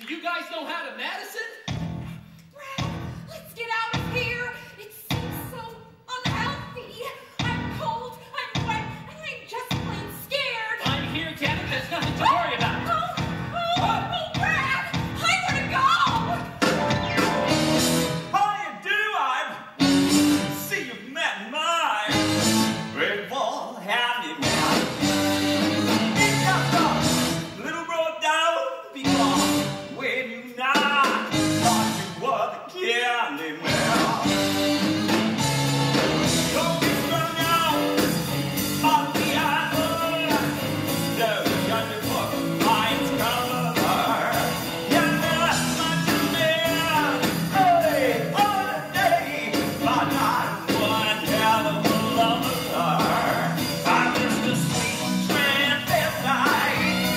Do you guys know how to Madison? Brad, let's get out of here. It seems so unhealthy. I'm cold, I'm wet, and I'm just plain scared. I'm here, Janet. There's nothing to worry about. Oh, Brad, I want to go. How do you do? I see you've met my great ball happy man. It comes up, little bro down because when you not thought you were the candy man. Don't be strung out on the island. There's yonder book, mine's color. You're not much of man. Hey, on a day, but not one hell of a lover. I'm just a sweet transvestite.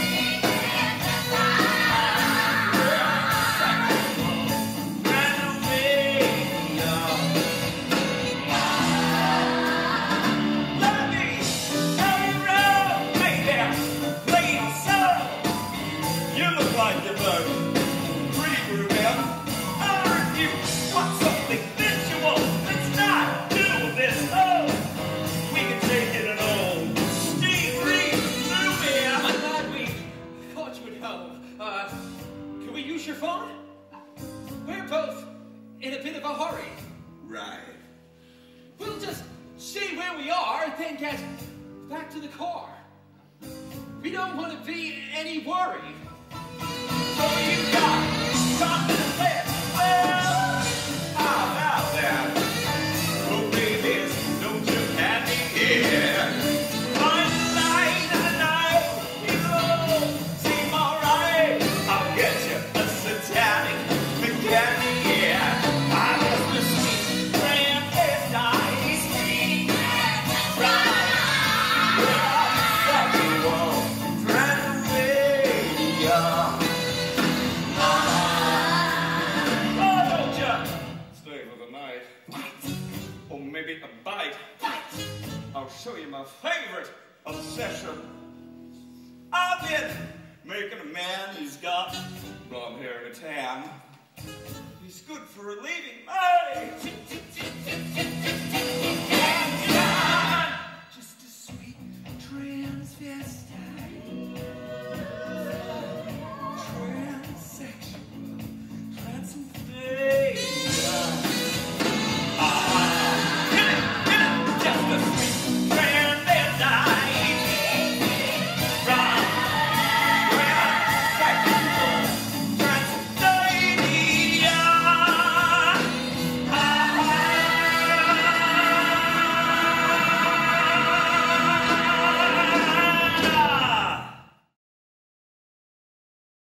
Let me turn around, baby. Please, sir. You look like you're about pretty good, man. Aren't you? What's something visual? Let's not do this. Oh, we can take it an old steam breeze through here. I'm glad we caught you at home. Can we use your phone? We're both in a bit of a hurry. Right. We'll just see where we are, then get back to the car. We don't want to be any worry. So you got something to say? Well, how about that? Oh, baby, don't you have me here? Find the light of the night. It'll seem alright. I'll get you a satanic mechanic, yeah. I'm just a sweet transvestite. Sweet transvestite. Sexual transvestite. Oh, don't you stay for the night? Or maybe a bite. I'll show you my favorite obsession. I've been making a man who's got blonde hair and a tan. He's good for relieving my just a sweet transvestite.